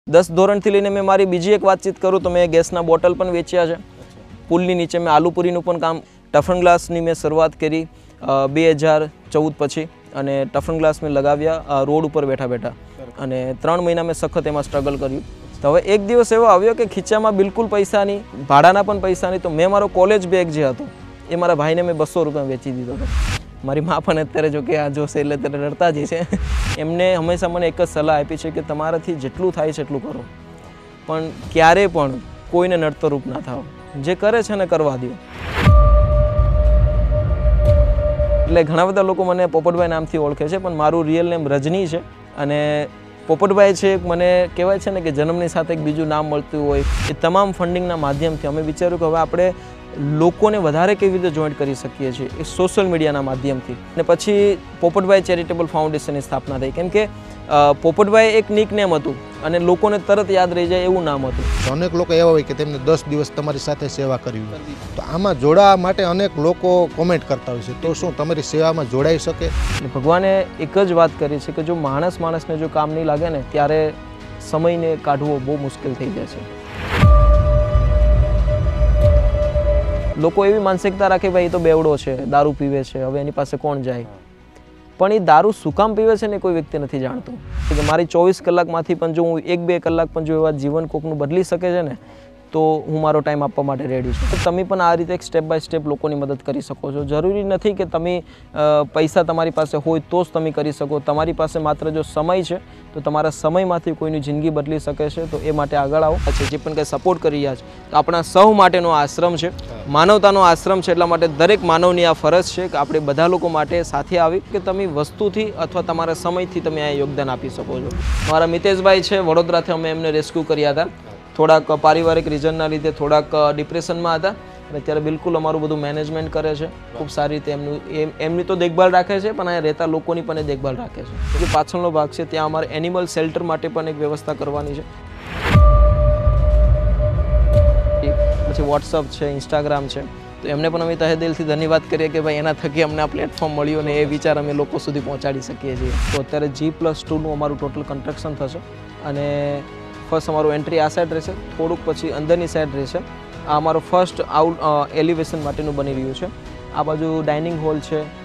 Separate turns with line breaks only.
10 ધોરણથી લઈને મેં મારી બીજી એક વાતચીત કરું તો મેં ગેસના બોટલ પણ વેચ્યા છે. પુલની નીચે મેં આલુપુરીનું પણ કામ, ટફન ગ્લાસની મેં શરૂઆત કરી 2014 પછી, અને ટફન ગ્લાસ મેં લગાવ્યા રોડ ઉપર બેઠા બેઠા, અને 3 મહિના મેં સખત એમાં સ્ટ્રગલ કર્યું. તો હવે એક દિવસ એવો આવ્યો કે ખીચામાં બિલકુલ પૈસા નહીં, ભાડાના પણ પૈસા નહીં, તો મેં મારો કોલેજ બેગ જે હતો એ મારા ભાઈને મેં 200 રૂપિયા વેચી દીધો હતો. મારી મા પણ અત્યારે જો કે આ જોશે એટલે ત્યારે રડતા જ છે. એમને હંમેશા મને એક જ સલાહ આપી છે કે તમારાથી જેટલું થાય છે એટલું કરો, પણ ક્યારે પણ કોઈને નડતરરૂપ ના થાઓ. જે કરે છે ને કરવા દો. એટલે ઘણા બધા લોકો મને પોપટભાઈ નામથી ઓળખે છે, પણ મારું રિયલ નેમ રજની છે. અને પોપટભાઈ છે મને કહેવાય છે ને કે જન્મની સાથે એક બીજું નામ મળતું હોય. એ તમામ ફંડિંગના માધ્યમથી અમે વિચાર્યું કે હવે આપણે લોકોને વધારે કેવી રીતે જોઈન્ટ કરી શકીએ છીએ, એ સોશિયલ મીડિયાના માધ્યમથી. અને પછી પોપટભાઈ ચેરિટેબલ ફાઉન્ડેશનની સ્થાપના થઈ, કેમ કે પોપટભાઈ એક નિક નેમ હતું અને લોકોને તરત યાદ રહી જાય એવું નામ હતું.
અનેક લોકો એવા હોય કે તેમને 10 દિવસ તમારી સાથે સેવા કરવી હોય, તો આમાં જોડાવા માટે અનેક લોકો કોમેન્ટ કરતા હોય છે, તો શું તમારી સેવામાં જોડાઈ શકે?
ભગવાને એક જ વાત કરી છે કે જો માણસને જો કામ નહીં લાગે ને ત્યારે સમયને કાઢવો બહુ મુશ્કેલ થઈ જાય છે. લોકો એવી માનસિકતા રાખે ભાઈ એ તો બેવડો છે, દારૂ પીવે છે, હવે એની પાસે કોણ જાય. પણ એ દારૂ શું કામ પીવે છે ને કોઈ વ્યક્તિ નથી જાણતું. કે મારી 24 કલાકમાંથી પણ જો હું 1-2 કલાક પણ જો એવા જીવન કોકનું બદલી શકે છે ને, તો હું મારો ટાઈમ આપવા માટે રેડી છું. તમે પણ આ રીતે સ્ટેપ બાય સ્ટેપ લોકોની મદદ કરી શકો છો. જરૂરી નથી કે તમે પૈસા તમારી પાસે હોય તો જ તમે કરી શકો. તમારી પાસે માત્ર જો સમય છે તો તમારા સમયમાંથી કોઈની જિંદગી બદલી શકે છે, તો એ માટે આગળ આવો. જે પણ કંઈ સપોર્ટ કરી રહ્યા છે તો આપણા સૌ માટેનો આશ્રમ છે, માનવતાનો આશ્રમ છે. એટલા માટે દરેક માનવની આ ફરજ છે કે આપણે બધા લોકો માટે સાથે આવી કે તમે વસ્તુથી અથવા તમારા સમયથી તમે આ યોગદાન આપી શકો છો. મારા મિતેશભાઈ છે વડોદરાથી, અમે એમને રેસ્ક્યુ કર્યા હતા. થોડાક પારિવારિક રીઝનના લીધે થોડાક ડિપ્રેશનમાં હતા, અને અત્યારે બિલકુલ અમારું બધું મેનેજમેન્ટ કરે છે. ખૂબ સારી રીતે એમની તો દેખભાળ રાખે છે, પણ અહીંયા રહેતા લોકોની પણ દેખભાળ રાખે છે. એટલે પાછળનો ભાગ છે ત્યાં અમારે એનિમલ શેલ્ટર માટે પણ એક વ્યવસ્થા કરવાની છે. પછી વોટ્સઅપ છે, ઇન્સ્ટાગ્રામ છે, તો એમને પણ અમે તહેદિલથી ધન્યવાદ કરીએ કે ભાઈ એના થકી અમને આ પ્લેટફોર્મ મળ્યું અને એ વિચાર અમે લોકો સુધી પહોંચાડી શકીએ છીએ. તો અત્યારે G+2નું અમારું ટોટલ કન્સ્ટ્રક્શન થશે, અને ફર્સ્ટ અમારું એન્ટ્રી આ સાઈડ રહેશે, થોડુંક પછી અંદરની સાઈડ રહેશે. આ અમારો ફર્સ્ટ એલિવેશન માટેનું બની રહ્યું છે. આ બાજુ ડાઇનિંગ હોલ છે,